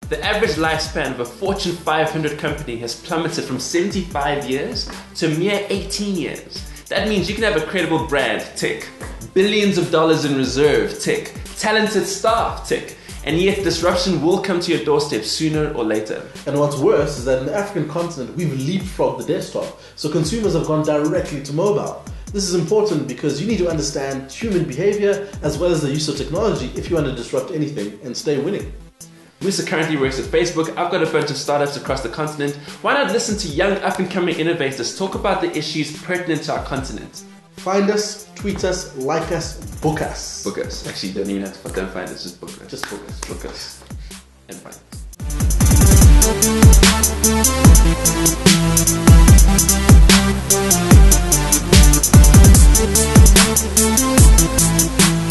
The average lifespan of a Fortune 500 company has plummeted from 75 years to a mere 18 years. That means you can have a credible brand, tick. Billions of dollars in reserve, tick. Talented staff, tick. And yet disruption will come to your doorstep sooner or later. And what's worse is that in the African continent, we've leapfrogged the desktop. So consumers have gone directly to mobile. This is important because you need to understand human behavior as well as the use of technology if you want to disrupt anything and stay winning. Musa currently works at Facebook. I've got a bunch of startups across the continent. Why not listen to young up-and-coming innovators talk about the issues pertinent to our continent? Find us, tweet us, like us, book us. Book us. Actually, you don't even have to don't find us, just book us. Just book us. Book us. And find us.